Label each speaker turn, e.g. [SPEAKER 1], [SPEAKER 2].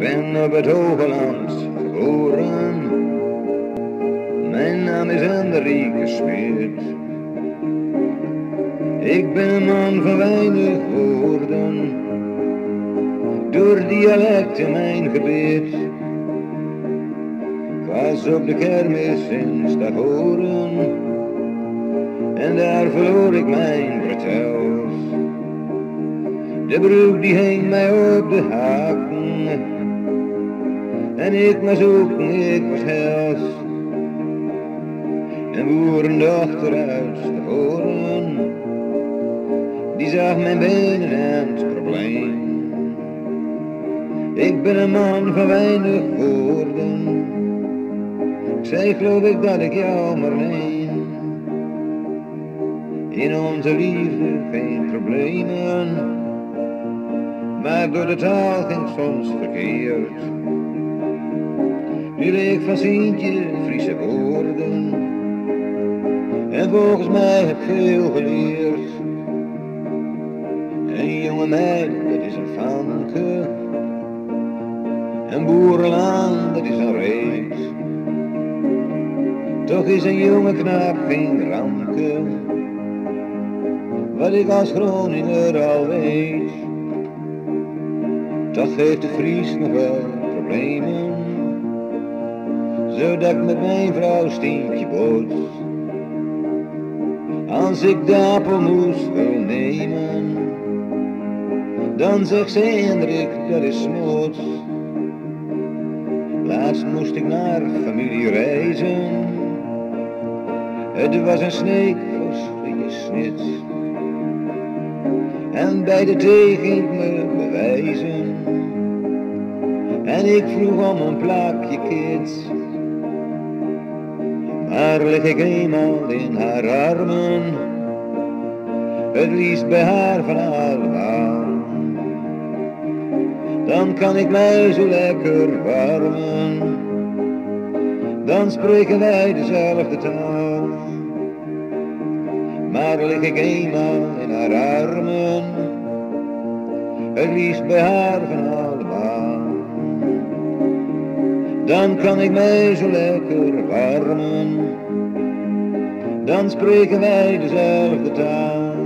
[SPEAKER 1] ben op het Hoge Land geboren. Mijn naam is Hendrik Smit. Ik ben een man van weinig woorden, door dialect in mijn gebied. Ik was op de kermis in Stavoren en daar verloor ik mijn vertels. De broek die hing mij op de haken en ik maar zoeken, ik was hels. Een boerendochter uit Stavoren, die zag mijn benen en het probleem. Ik ben een man van weinig woorden, ik zei geloof ik dat ik jou maar neem. In onze liefde geen problemen, maar door de taal ging soms verkeerd. Nu leek van Sientje Friese woorden, en volgens mij heb ik veel geleerd. Een jonge meid, dat is een vanke, een boerenland, dat is een reet. Toch is een jonge knaap geen ramke, wat ik als Groninger al weet. Toch heeft de Fries nog wel problemen, zodat ik met mijn vrouw Stientje bots. Als ik de appelmoes wil nemen, dan zegt ze Hendrik, dat is smots. Laatst moest ik naar familie reizen, het was een sneek voor snit. En bij de thee ging ik me bewijzen, en ik vroeg om een plakje kids. Maar lig ik eenmaal in haar armen, het liefst bij haar van allemaal. Dan kan ik mij zo lekker warmen, dan spreken wij dezelfde taal. Maar lig ik eenmaal in haar armen, het liefst bij haar van allemaal. Dan kan ik mij zo lekker warmen, dan spreken wij dezelfde taal.